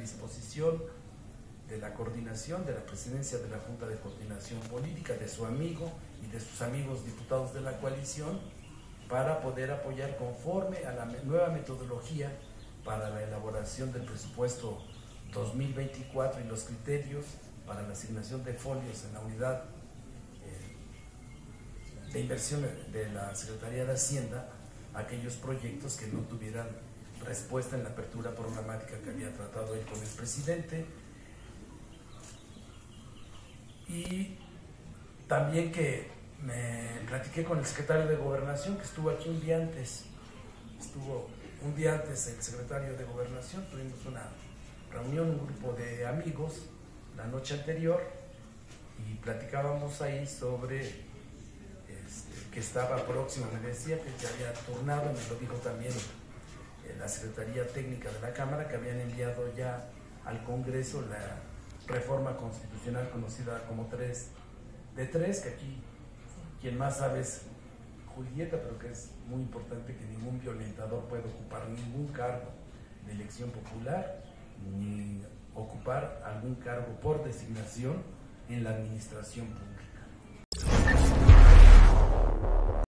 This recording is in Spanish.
disposición de la coordinación de la presidencia de la Junta de Coordinación Política, de su amigo y de sus amigos diputados de la coalición, para poder apoyar conforme a la nueva metodología para la elaboración del presupuesto 2024 y los criterios para la asignación de folios en la unidad de inversión de la Secretaría de Hacienda, aquellos proyectos que no tuvieran respuesta en la apertura programática que había tratado él con el presidente. Y también que me platiqué con el secretario de Gobernación, que estuvo aquí un día antes el secretario de Gobernación, tuvimos una reunión, un grupo de amigos la noche anterior, y platicábamos ahí sobre que estaba próximo, me decía que ya había turnado, me lo dijo también la Secretaría Técnica de la Cámara, que habían enviado ya al Congreso la reforma constitucional conocida como 3 de 3, que aquí quien más sabe es Julieta, pero que es muy importante que ningún violentador pueda ocupar ningún cargo de elección popular, ni ocupar algún cargo por designación en la administración pública.